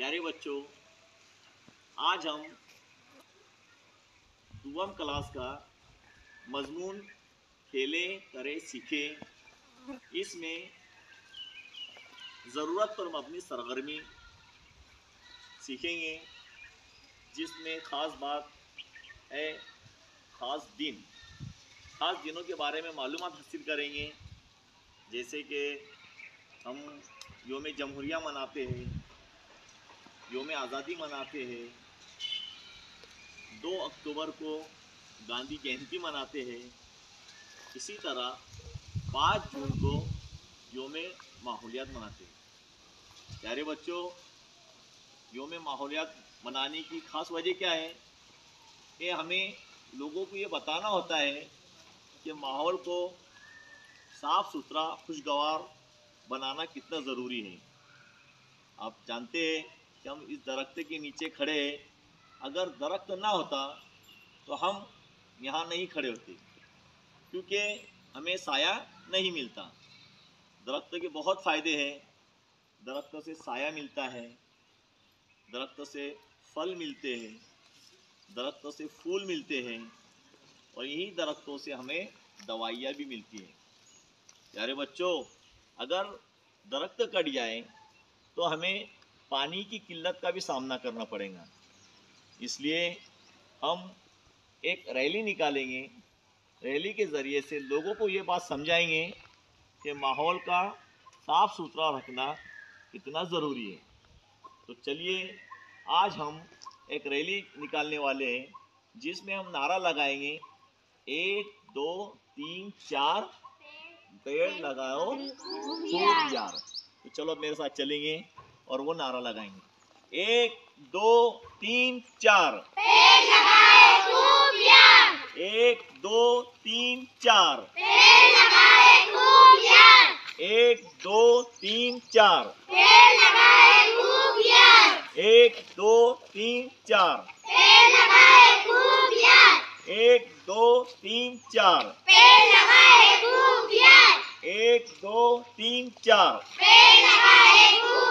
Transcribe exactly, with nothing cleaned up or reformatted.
प्यारे बच्चों, आज हम दुआम क्लास का मजमून खेलें करें सीखें इसमें ज़रूरत पर मबनी सरगर्मी सीखेंगे, जिसमें ख़ास बात है ख़ास दिन ख़ास दिनों के बारे में मालूमात हासिल करेंगे। जैसे कि हम योम जमहूरिया मनाते हैं, योम आज़ादी मनाते हैं, दो अक्टूबर को गांधी जयंती मनाते हैं। इसी तरह पाँच जून को योम माहौलियात मनाते हैं। प्यारे बच्चों, योम माहौलियात मनाने की ख़ास वजह क्या है कि हमें लोगों को ये बताना होता है कि माहौल को साफ़ सुथरा खुशगवार बनाना कितना ज़रूरी है। आप जानते हैं कि हम इस दरख्त के नीचे खड़े हैं, अगर दरख्त ना होता तो हम यहाँ नहीं खड़े होते, क्योंकि हमें साया नहीं मिलता। दरख्त के बहुत फ़ायदे हैं। दरख्तों से साया मिलता है, दरख्तों से फल मिलते हैं, दरख्तों से फूल मिलते हैं और यही दरख्तों से हमें दवाइयाँ भी मिलती हैं। प्यारे बच्चों, अगर दरख्त कट जाए तो हमें पानी की किल्लत का भी सामना करना पड़ेगा। इसलिए हम एक रैली निकालेंगे। रैली के ज़रिए से लोगों को ये बात समझाएंगे कि माहौल का साफ़ सुथरा रखना कितना ज़रूरी है। तो चलिए, आज हम एक रैली निकालने वाले हैं, जिसमें हम नारा लगाएंगे, एक दो तीन चार पेड़ लगाओ खूब यार। तो चलो मेरे साथ चलेंगे और वो नारा लगाएंगे। एक दो तीन चार पेड़ लगाए खूब यार। एक दो तीन चार पेड़ लगाए खूब यार। एक दो तीन चार पेड़ लगाए खूब यार। एक दो तीन चार पेड़ लगाए खूब यार। एक दो तीन चार पेड़ लगाए खूब यार। एक दो तीन चार पेड़ लगाए खूब